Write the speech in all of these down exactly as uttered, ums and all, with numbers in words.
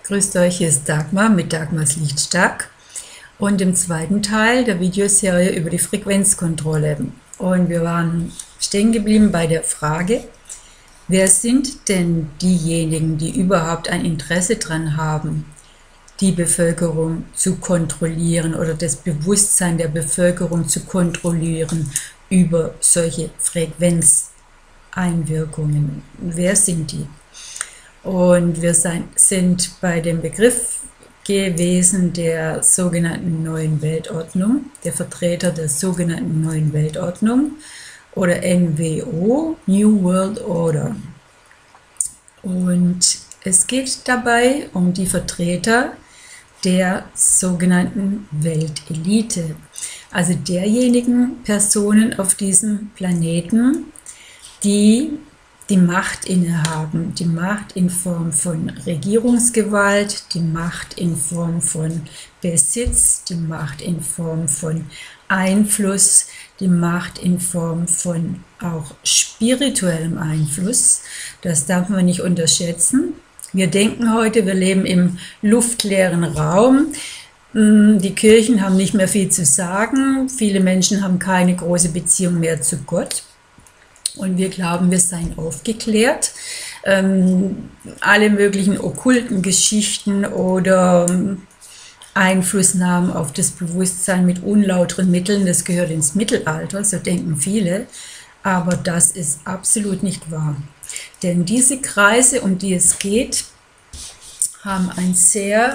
Grüßt euch, hier ist Dagmar mit Dagmars Lichtstark und im zweiten Teil der Videoserie über die Frequenzkontrolle. Und wir waren stehen geblieben bei der Frage, wer sind denn diejenigen, die überhaupt ein Interesse daran haben, die Bevölkerung zu kontrollieren oder das Bewusstsein der Bevölkerung zu kontrollieren über solche Frequenzeinwirkungen. Wer sind die? Und wir sind bei dem Begriff gewesen der sogenannten Neuen Weltordnung, der Vertreter der sogenannten Neuen Weltordnung oder N W O, New World Order. Und es geht dabei um die Vertreter der sogenannten Weltelite, also derjenigen Personen auf diesem Planeten, die die Macht innehaben, die Macht in Form von Regierungsgewalt, die Macht in Form von Besitz, die Macht in Form von Einfluss, die Macht in Form von auch spirituellem Einfluss. Das darf man nicht unterschätzen. Wir denken heute, wir leben im luftleeren Raum. Die Kirchen haben nicht mehr viel zu sagen. Viele Menschen haben keine große Beziehung mehr zu Gott. Und wir glauben, wir seien aufgeklärt. Ähm, alle möglichen okkulten Geschichten oder ähm, Einflussnahmen auf das Bewusstsein mit unlauteren Mitteln, das gehört ins Mittelalter, so denken viele. Aber das ist absolut nicht wahr. Denn diese Kreise, um die es geht, haben ein sehr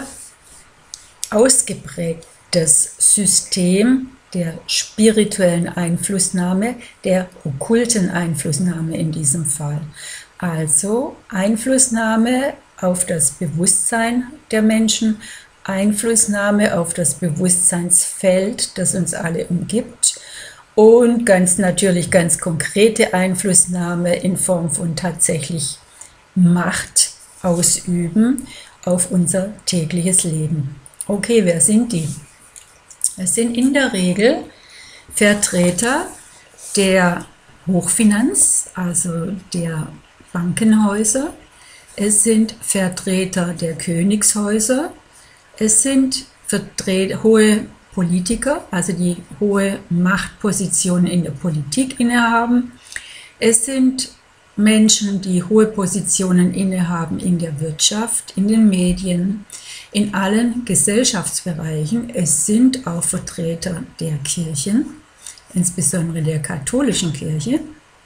ausgeprägtes System der spirituellen Einflussnahme, der okkulten Einflussnahme in diesem Fall. Also Einflussnahme auf das Bewusstsein der Menschen, Einflussnahme auf das Bewusstseinsfeld, das uns alle umgibt und ganz natürlich ganz konkrete Einflussnahme in Form von tatsächlich Macht ausüben auf unser tägliches Leben. Okay, wer sind die? Es sind in der Regel Vertreter der Hochfinanz, also der Bankenhäuser. Es sind Vertreter der Königshäuser. Es sind Vertreter, hohe Politiker, also die hohe Machtpositionen in der Politik innehaben. Es sind Menschen, die hohe Positionen innehaben in der Wirtschaft, in den Medien, in allen Gesellschaftsbereichen. Es sind auch Vertreter der Kirchen, insbesondere der katholischen Kirche.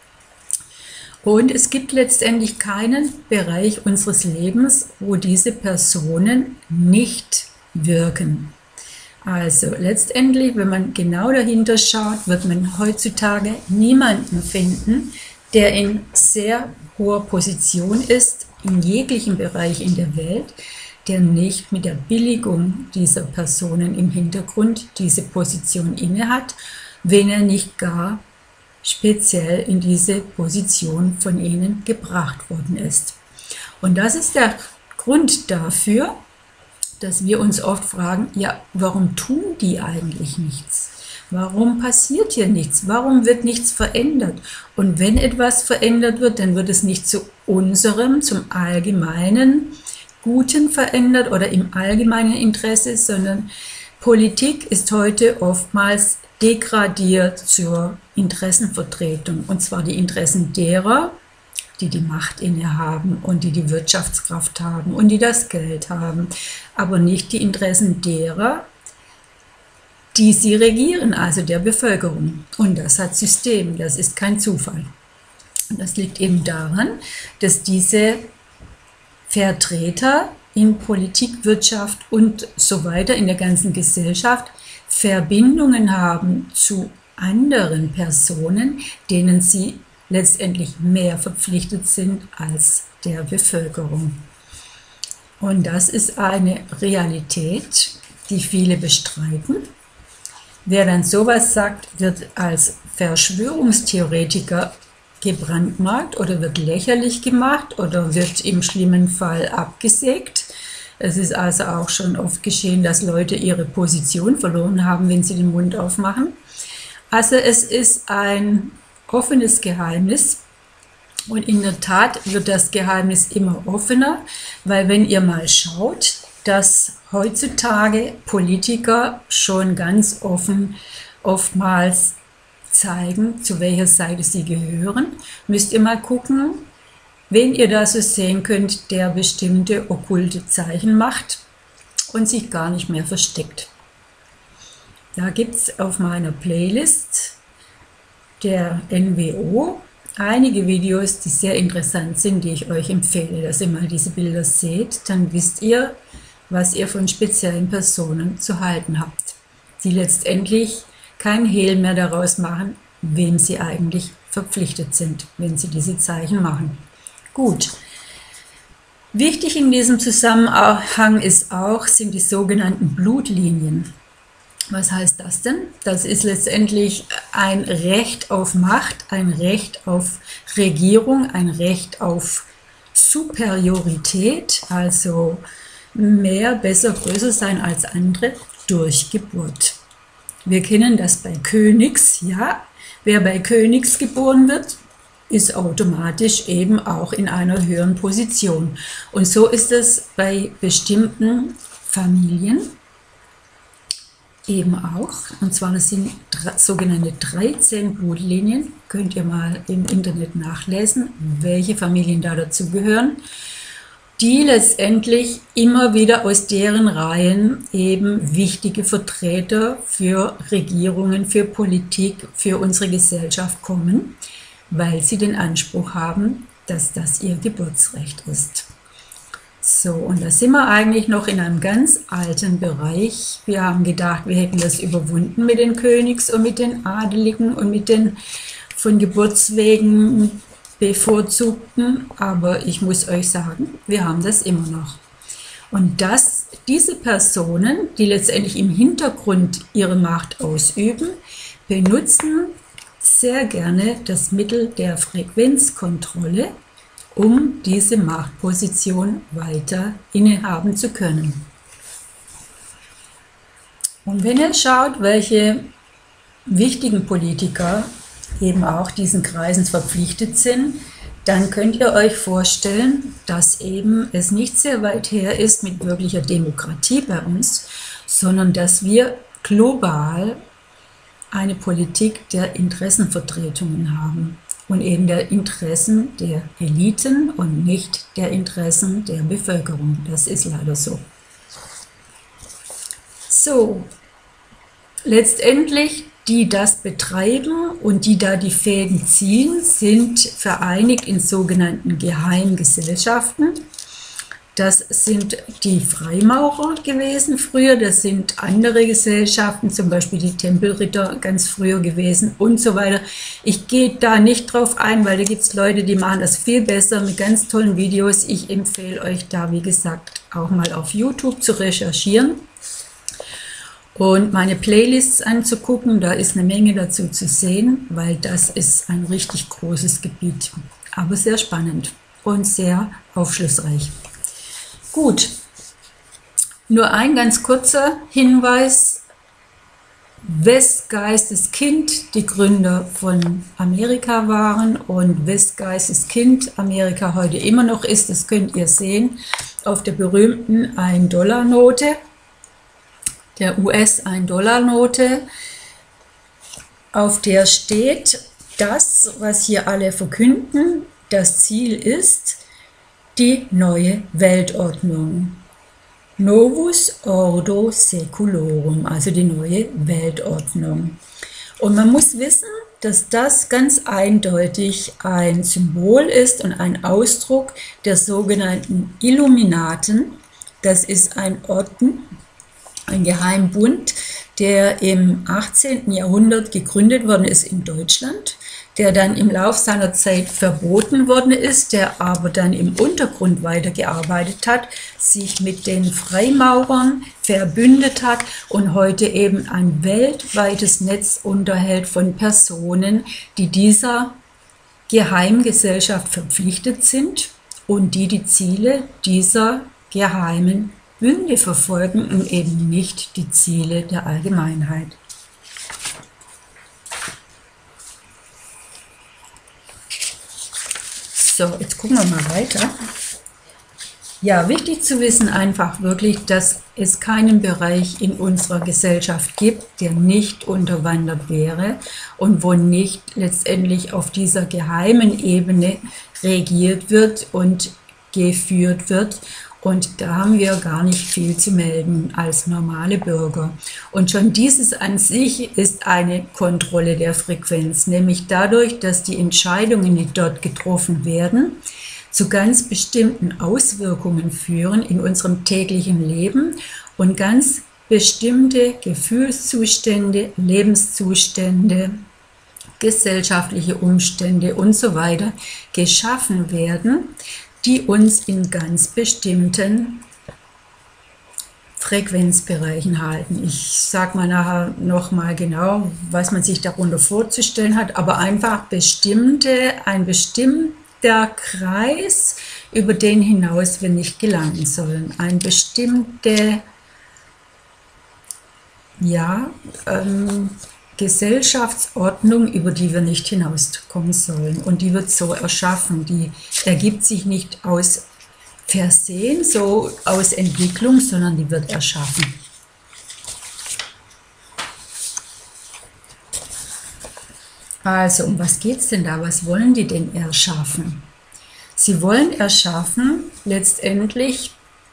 Und es gibt letztendlich keinen Bereich unseres Lebens, wo diese Personen nicht wirken. Also letztendlich, wenn man genau dahinter schaut, wird man heutzutage niemanden finden, der in sehr hoher Position ist, in jeglichem Bereich in der Welt, der nicht mit der Billigung dieser Personen im Hintergrund diese Position innehat, wenn er nicht gar speziell in diese Position von ihnen gebracht worden ist. Und das ist der Grund dafür, dass wir uns oft fragen, ja, warum tun die eigentlich nichts? Warum passiert hier nichts? Warum wird nichts verändert? Und wenn etwas verändert wird, dann wird es nicht zu unserem, zum allgemeinen Guten verändert oder im allgemeinen Interesse, sondern Politik ist heute oftmals degradiert zur Interessenvertretung. Und zwar die Interessen derer, die die Macht innehaben und die die Wirtschaftskraft haben und die das Geld haben, aber nicht die Interessen derer, die sie regieren, also der Bevölkerung. Und das hat System, das ist kein Zufall. Und das liegt eben daran, dass diese Vertreter in Politik, Wirtschaft und so weiter in der ganzen Gesellschaft Verbindungen haben zu anderen Personen, denen sie letztendlich mehr verpflichtet sind als der Bevölkerung. Und das ist eine Realität, die viele bestreiten. Wer dann sowas sagt, wird als Verschwörungstheoretiker gebrandmarkt oder wird lächerlich gemacht oder wird im schlimmen Fall abgesägt. Es ist also auch schon oft geschehen, dass Leute ihre Position verloren haben, wenn sie den Mund aufmachen. Also es ist ein offenes Geheimnis, Und in der Tat wird das Geheimnis immer offener, weil wenn ihr mal schaut, dass heutzutage Politiker schon ganz offen oftmals zeigen, zu welcher Seite sie gehören, müsst ihr mal gucken, wen ihr da so sehen könnt, der bestimmte okkulte Zeichen macht und sich gar nicht mehr versteckt. Da gibt es auf meiner Playlist der N W O einige Videos, die sehr interessant sind, die ich euch empfehle, dass ihr mal diese Bilder seht. Dann wisst ihr, was ihr von speziellen Personen zu halten habt, die letztendlich kein Hehl mehr daraus machen, wem sie eigentlich verpflichtet sind, wenn sie diese Zeichen machen. Gut. Wichtig in diesem Zusammenhang ist auch, sind die sogenannten Blutlinien. Was heißt das denn? Das ist letztendlich ein Recht auf Macht, ein Recht auf Regierung, ein Recht auf Superiorität, also mehr, besser, größer sein als andere durch Geburt. Wir kennen das bei Königs, ja. Wer bei Königs geboren wird, ist automatisch eben auch in einer höheren Position. Und so ist es bei bestimmten Familien eben auch, und zwar das sind sogenannte dreizehn Blutlinien, könnt ihr mal im Internet nachlesen, welche Familien da dazugehören, die letztendlich immer wieder aus deren Reihen eben wichtige Vertreter für Regierungen, für Politik, für unsere Gesellschaft kommen, weil sie den Anspruch haben, dass das ihr Geburtsrecht ist. So, und da sind wir eigentlich noch in einem ganz alten Bereich. Wir haben gedacht, wir hätten das überwunden mit den Königs und mit den Adeligen und mit den von Geburtswegen Bevorzugten, aber ich muss euch sagen, wir haben das immer noch. Und dass diese Personen, die letztendlich im Hintergrund ihre Macht ausüben, benutzen sehr gerne das Mittel der Frequenzkontrolle, um diese Machtposition weiter innehaben zu können. Und wenn ihr schaut, welche wichtigen Politiker eben auch diesen Kreisen verpflichtet sind, dann könnt ihr euch vorstellen, dass eben es nicht sehr weit her ist mit wirklicher Demokratie bei uns, sondern dass wir global eine Politik der Interessenvertretungen haben. Und eben der Interessen der Eliten und nicht der Interessen der Bevölkerung. Das ist leider so. So, letztendlich, die das betreiben und die da die Fäden ziehen, sind vereinigt in sogenannten Geheimgesellschaften. Das sind die Freimaurer gewesen früher, das sind andere Gesellschaften, zum Beispiel die Tempelritter ganz früher gewesen und so weiter. Ich gehe da nicht drauf ein, weil da gibt es Leute, die machen das viel besser mit ganz tollen Videos. Ich empfehle euch da, wie gesagt, auch mal auf YouTube zu recherchieren und meine Playlists anzugucken. Da ist eine Menge dazu zu sehen, weil das ist ein richtig großes Gebiet, aber sehr spannend und sehr aufschlussreich. Gut, nur ein ganz kurzer Hinweis. Westgeisteskind die Gründer von Amerika waren und Westgeisteskind Amerika heute immer noch ist, das könnt ihr sehen auf der berühmten ein Dollar Note, der U S ein Dollar Note, auf der steht das, was hier alle verkünden, das Ziel ist die neue Weltordnung. Novus Ordo Seculorum, also die neue Weltordnung. Und man muss wissen, dass das ganz eindeutig ein Symbol ist und ein Ausdruck der sogenannten Illuminaten. Das ist ein Orden, ein Geheimbund, der im achtzehnten Jahrhundert gegründet worden ist in Deutschland, der dann im Lauf seiner Zeit verboten worden ist, der aber dann im Untergrund weitergearbeitet hat, sich mit den Freimaurern verbündet hat und heute eben ein weltweites Netz unterhält von Personen, die dieser Geheimgesellschaft verpflichtet sind und die die Ziele dieser geheimen Bünde verfolgen und eben nicht die Ziele der Allgemeinheit. So, jetzt gucken wir mal weiter. Ja, wichtig zu wissen einfach wirklich, dass es keinen Bereich in unserer Gesellschaft gibt, der nicht unterwandert wäre und wo nicht letztendlich auf dieser geheimen Ebene regiert wird und geführt wird. Und da haben wir gar nicht viel zu melden als normale Bürger. Und schon dieses an sich ist eine Kontrolle der Frequenz, nämlich dadurch, dass die Entscheidungen, die dort getroffen werden, zu ganz bestimmten Auswirkungen führen in unserem täglichen Leben und ganz bestimmte Gefühlszustände, Lebenszustände, gesellschaftliche Umstände und so weiter geschaffen werden, die uns in ganz bestimmten Frequenzbereichen halten. Ich sage mal nachher nochmal genau, was man sich darunter vorzustellen hat, aber einfach bestimmte, ein bestimmter Kreis, über den hinaus wir nicht gelangen sollen. Eine bestimmte, ja, ähm, Gesellschaftsordnung, über die wir nicht hinauskommen sollen. Und die wird so erschaffen, die ergibt sich nicht aus Versehen, so aus Entwicklung, sondern die wird erschaffen. Also, um was geht es denn da? Was wollen die denn erschaffen? Sie wollen erschaffen letztendlich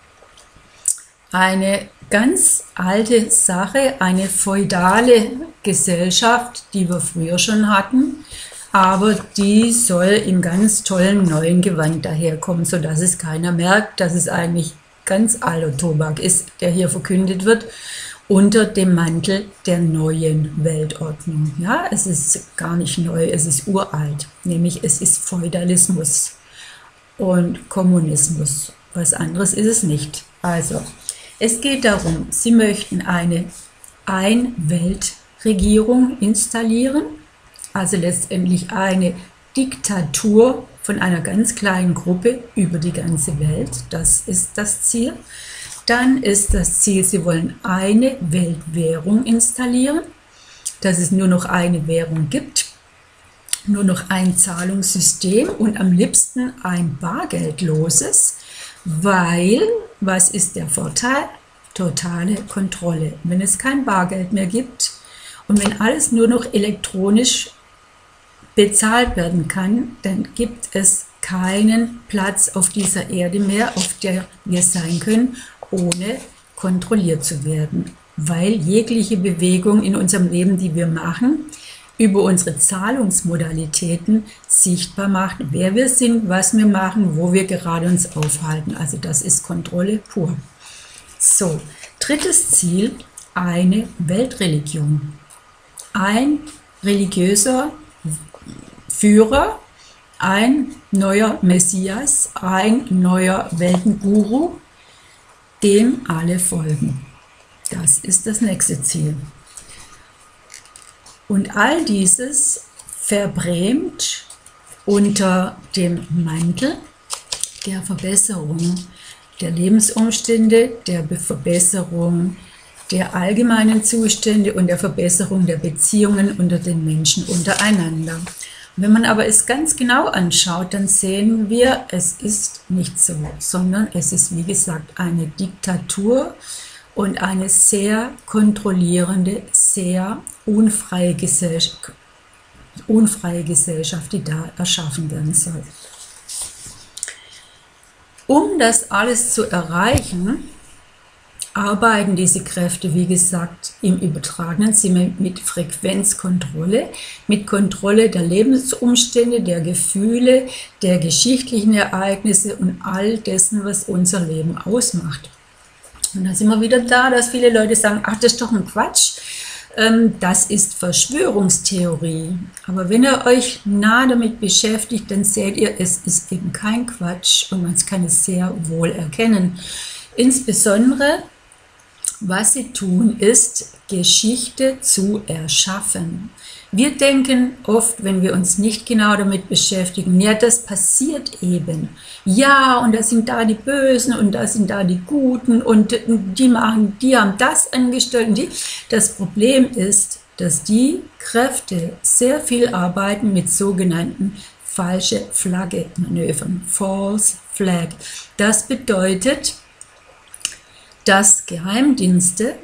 eine ganz alte Sache, eine feudale Gesellschaft, die wir früher schon hatten, aber die soll in ganz tollen neuen Gewand daherkommen, sodass es keiner merkt, dass es eigentlich ganz alter Tobak ist, der hier verkündet wird, unter dem Mantel der neuen Weltordnung. Ja, es ist gar nicht neu, es ist uralt, nämlich es ist Feudalismus und Kommunismus. Was anderes ist es nicht. Also, es geht darum, sie möchten eine Ein-Welt-Regierung installieren, also letztendlich eine Diktatur von einer ganz kleinen Gruppe über die ganze Welt. Das ist das Ziel. Dann ist das Ziel, sie wollen eine Weltwährung installieren, dass es nur noch eine Währung gibt, nur noch ein Zahlungssystem und am liebsten ein bargeldloses, weil, was ist der Vorteil? Totale Kontrolle. Wenn es kein Bargeld mehr gibt und wenn alles nur noch elektronisch bezahlt werden kann, dann gibt es keinen Platz auf dieser Erde mehr, auf der wir sein können, ohne kontrolliert zu werden. Weil jegliche Bewegung in unserem Leben, die wir machen, über unsere Zahlungsmodalitäten sichtbar macht, wer wir sind, was wir machen, wo wir gerade uns aufhalten. Also das ist Kontrolle pur. So, drittes Ziel, eine Weltreligion. Ein religiöser Führer, ein neuer Messias, ein neuer Weltenguru, dem alle folgen. Das ist das nächste Ziel. Und all dieses verbrämt unter dem Mantel der Verbesserung der Lebensumstände, der Verbesserung der allgemeinen Zustände und der Verbesserung der Beziehungen unter den Menschen untereinander. Wenn man aber es ganz genau anschaut, dann sehen wir, es ist nicht so, sondern es ist, wie gesagt, eine Diktatur und eine sehr kontrollierende, sehr unfreie Gesellschaft, unfreie Gesellschaft, die da erschaffen werden soll. Um das alles zu erreichen, arbeiten diese Kräfte, wie gesagt, im übertragenen Sinne mit Frequenzkontrolle, mit Kontrolle der Lebensumstände, der Gefühle, der geschichtlichen Ereignisse und all dessen, was unser Leben ausmacht. Und da sind wir wieder da, dass viele Leute sagen, ach, das ist doch ein Quatsch. Das ist Verschwörungstheorie. Aber wenn ihr euch nah damit beschäftigt, dann seht ihr, es ist eben kein Quatsch und man kann es sehr wohl erkennen. Insbesondere, was sie tun, ist, Geschichte zu erschaffen. Wir denken oft, wenn wir uns nicht genau damit beschäftigen, ja, das passiert eben. Ja, und da sind da die Bösen und da sind da die Guten und die machen, die haben das angestellt. Und die. Das Problem ist, dass die Kräfte sehr viel arbeiten mit sogenannten falsche Flagge Manövern, False Flag. Das bedeutet, dass Geheimdienste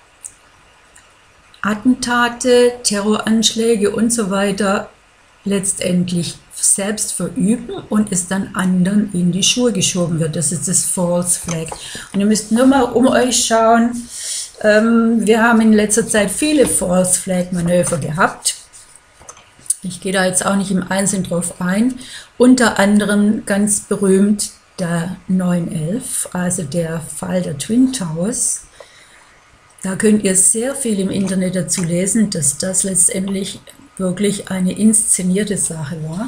Attentate, Terroranschläge und so weiter letztendlich selbst verüben und es dann anderen in die Schuhe geschoben wird. Das ist das False Flag. Und ihr müsst nur mal um euch schauen. Ähm, wir haben in letzter Zeit viele False Flag Manöver gehabt. Ich gehe da jetzt auch nicht im Einzelnen drauf ein. Unter anderem ganz berühmt der neun elf, also der Fall der Twin Towers. Da könnt ihr sehr viel im Internet dazu lesen, dass das letztendlich wirklich eine inszenierte Sache war.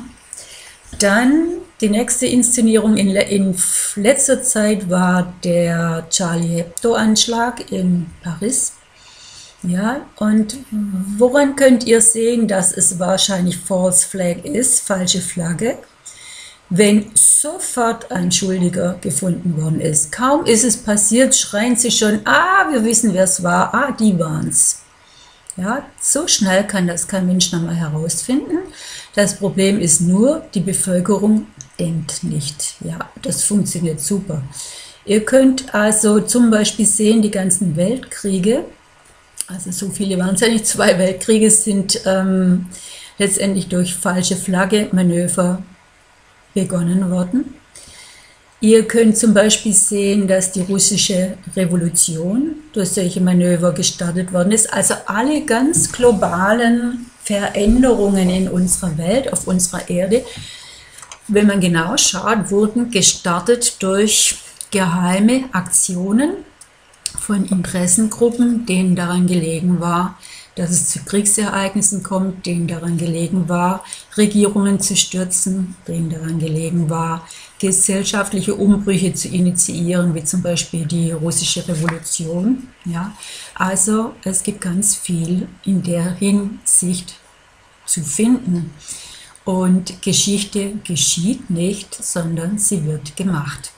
Dann die nächste Inszenierung in, in letzter Zeit war der Charlie Hebdo-Anschlag in Paris. Ja, und woran könnt ihr sehen, dass es wahrscheinlich False Flag ist, falsche Flagge? Wenn sofort ein Schuldiger gefunden worden ist. Kaum ist es passiert, schreien sie schon, ah, wir wissen, wer es war, ah, die waren es. Ja, so schnell kann das kein Mensch nochmal herausfinden. Das Problem ist nur, die Bevölkerung denkt nicht. Ja, das funktioniert super. Ihr könnt also zum Beispiel sehen, die ganzen Weltkriege, also so viele waren es ja nicht, zwei Weltkriege sind ähm, letztendlich durch falsche Flagge Manöver begonnen worden. Ihr könnt zum Beispiel sehen, dass die russische Revolution durch solche Manöver gestartet worden ist. Also alle ganz globalen Veränderungen in unserer Welt, auf unserer Erde, wenn man genau schaut, wurden gestartet durch geheime Aktionen von Interessengruppen, denen daran gelegen war, dass es zu Kriegsereignissen kommt, denen daran gelegen war, Regierungen zu stürzen, denen daran gelegen war, gesellschaftliche Umbrüche zu initiieren, wie zum Beispiel die russische Revolution. Ja, also es gibt ganz viel in der Hinsicht zu finden. Und Geschichte geschieht nicht, sondern sie wird gemacht.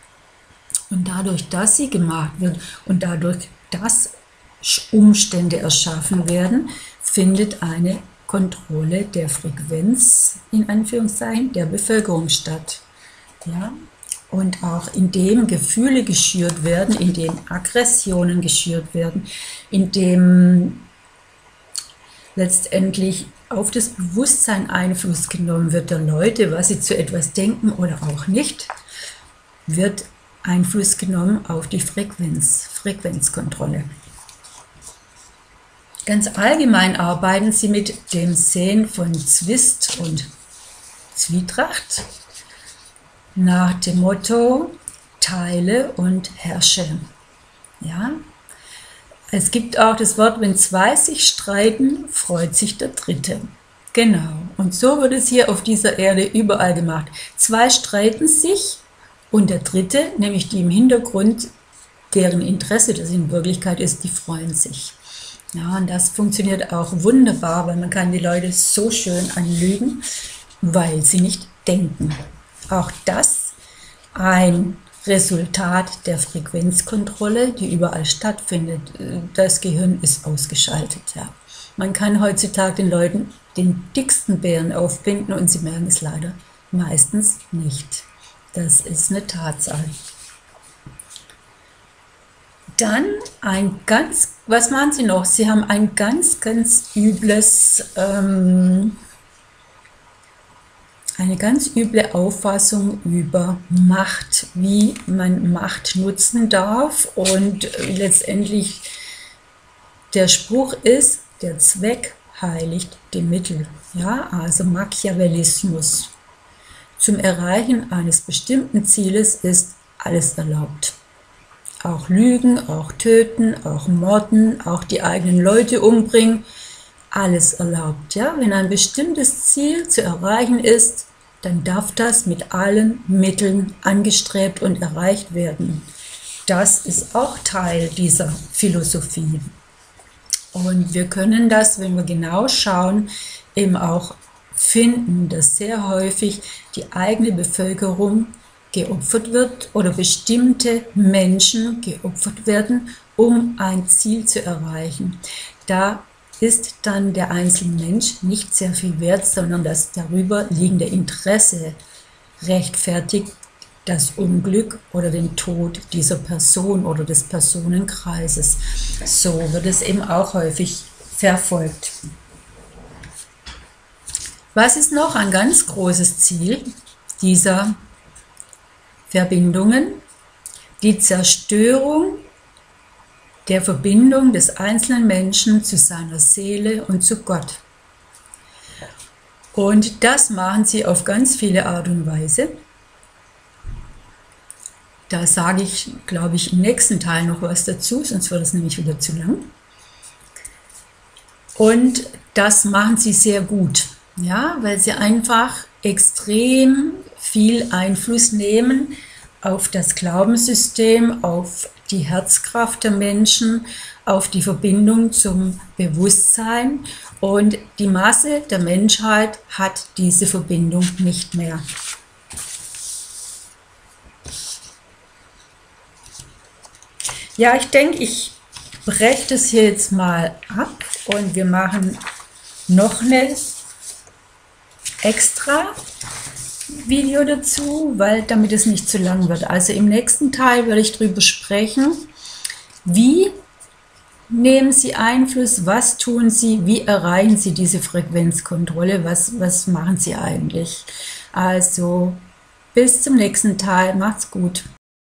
Und dadurch, dass sie gemacht wird und dadurch, dass Umstände erschaffen werden, findet eine Kontrolle der Frequenz, in Anführungszeichen, der Bevölkerung statt. Ja? Und auch indem Gefühle geschürt werden, indem Aggressionen geschürt werden, indem letztendlich auf das Bewusstsein Einfluss genommen wird der Leute, was sie zu etwas denken oder auch nicht, wird Einfluss genommen auf die Frequenz, Frequenzkontrolle. Ganz allgemein arbeiten sie mit dem Sehen von Zwist und Zwietracht nach dem Motto teile und herrsche. Ja? Es gibt auch das Wort, wenn zwei sich streiten, freut sich der Dritte. Genau. Und so wird es hier auf dieser Erde überall gemacht. Zwei streiten sich und der Dritte, nämlich die im Hintergrund, deren Interesse das in Wirklichkeit ist, die freuen sich. Ja, und das funktioniert auch wunderbar, weil man kann die Leute so schön anlügen, weil sie nicht denken. Auch das ein Resultat der Frequenzkontrolle, die überall stattfindet. Das Gehirn ist ausgeschaltet. Ja. Man kann heutzutage den Leuten den dicksten Bären aufbinden und sie merken es leider meistens nicht. Das ist eine Tatsache. Dann ein ganz, was machen Sie noch? Sie haben ein ganz, ganz übles, ähm, eine ganz üble Auffassung über Macht, wie man Macht nutzen darf. Und letztendlich der Spruch ist, der Zweck heiligt die Mittel. Ja, also Machiavellismus. Zum Erreichen eines bestimmten Zieles ist alles erlaubt. Auch Lügen, auch Töten, auch Morden, auch die eigenen Leute umbringen, alles erlaubt. Ja? Wenn ein bestimmtes Ziel zu erreichen ist, dann darf das mit allen Mitteln angestrebt und erreicht werden. Das ist auch Teil dieser Philosophie. Und wir können das, wenn wir genau schauen, eben auch finden, dass sehr häufig die eigene Bevölkerung geopfert wird oder bestimmte Menschen geopfert werden, um ein Ziel zu erreichen. Da ist dann der einzelne Mensch nicht sehr viel wert, sondern das darüber liegende Interesse rechtfertigt das Unglück oder den Tod dieser Person oder des Personenkreises. So wird es eben auch häufig verfolgt. Was ist noch ein ganz großes Ziel dieser Verbindungen? Die Zerstörung der Verbindung des einzelnen Menschen zu seiner Seele und zu Gott. Und das machen sie auf ganz viele Art und Weise. Da sage ich, glaube ich, im nächsten Teil noch was dazu, sonst wird es nämlich wieder zu lang. Und das machen sie sehr gut, ja, weil sie einfach extrem viel Einfluss nehmen auf das Glaubenssystem, auf die Herzkraft der Menschen, auf die Verbindung zum Bewusstsein, und die Masse der Menschheit hat diese Verbindung nicht mehr. Ja, ich denke, ich breche das hier jetzt mal ab und wir machen noch eine extra Video dazu, weil damit es nicht zu lang wird. Also im nächsten Teil werde ich darüber sprechen, wie nehmen Sie Einfluss, was tun Sie, wie erreichen Sie diese Frequenzkontrolle, was, was machen Sie eigentlich. Also bis zum nächsten Teil, macht's gut.